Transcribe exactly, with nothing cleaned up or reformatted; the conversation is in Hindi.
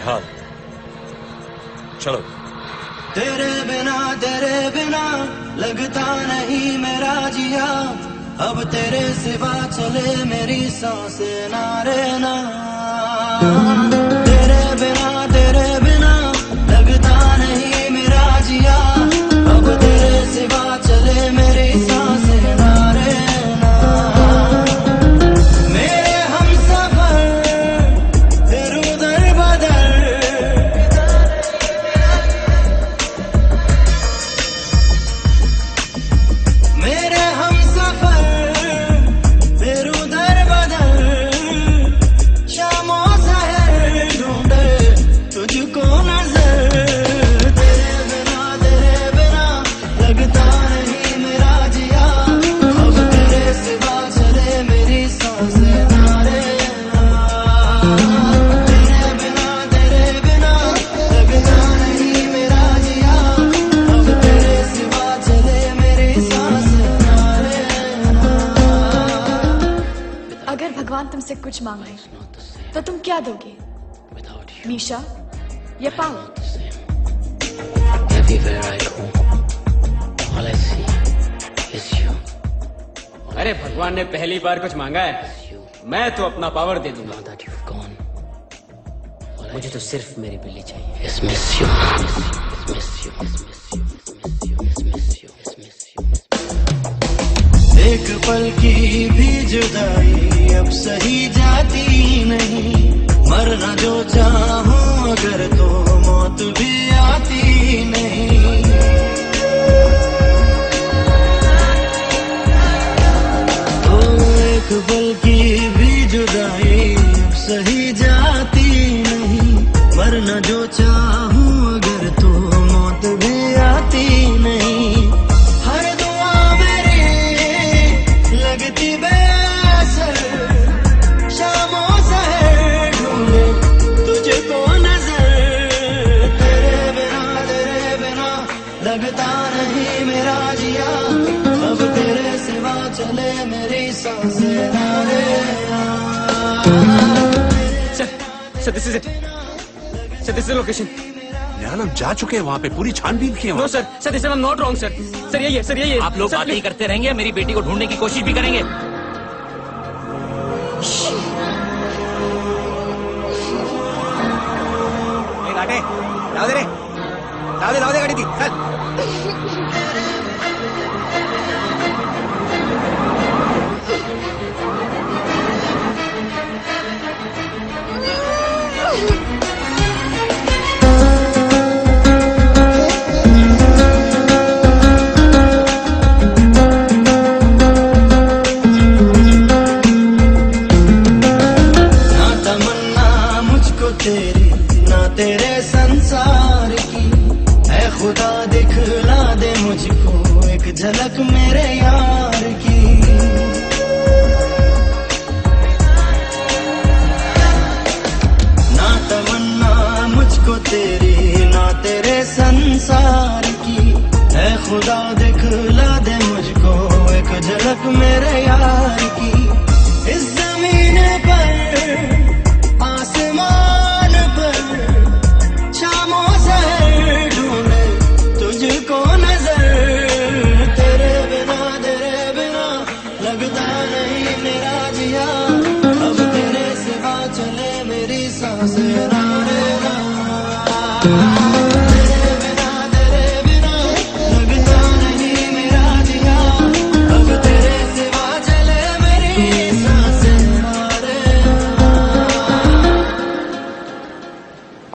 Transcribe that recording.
हाल। चलो। तेरे बिना तेरे बिना लगता नहीं मेरा जिया, अब तेरे सिवा चले मेरी सांसें ना रे ना। तेरे बिना तेरे बिना लगता नहीं मेरा जिया, अब तेरे सिवा चले मेरी सांसें ना रे ना। मेरे हमसफर फिर उधर बदल, मेरे हमसफर फिर उधर बदल, शामों सहर ढूंढे तुझको नजर। तेरे बिना तेरे बिना लगता नहीं मेरा जिया, अब तेरे सिवा चले मेरी सांसें ना रे ना। तेरे बिना तेरे बिना लगता नहीं मेरा जिया, अब तेरे सिवा चले मेरी सांसें ना रे ना। अगर भगवान तुमसे कुछ मांगे तो तुम क्या दोगे? मीशा या पाओ? अरे भगवान ने पहली बार कुछ मांगा है, मैं तो अपना पावर दे दूंगा। मुझे तो सिर्फ मेरी बिल्ली चाहिए। एक पल की भी जुदाई अब सही जाती नहीं, मरना जो चाहूं अगर तो मौत भी आती नहीं। ओ एक पल की भी जुदाई अब सही जाती नहीं, मरना जो चाहूं अगर तो मौत भी आती नहीं। हर दुआ मेरी लगती बेअसर, शामों सहर ढूंढे तुझको नजर। तेरे बिना तेरे बिना लगता नहीं मेरा जिया, अब तेरे सिवा चले मेरी सांसें ना रे ना। Sir this is it, sir this is location. हम जा चुके हैं वहाँ पे, पूरी छानबीन की है। No sir, sir this I am not wrong sir. Sir यही है, सर यही है। आप लोग बातें ही करते रहेंगे, मेरी बेटी को ढूंढने की कोशिश भी करेंगे। लाटे लाओ दे रे, लाओ दे लाओ दे गाड़ी थी चल। ना तमन्ना मुझको तेरी ना तेरे संसार की, ऐ खुदा दिखला दे मुझको एक झलक मेरे यार की। ना तमन्ना मुझको तेरी ना तेरे संसार की, ऐ खुदा दिखला दे मुझको एक झलक मेरे यार की। इस ज़मीन पर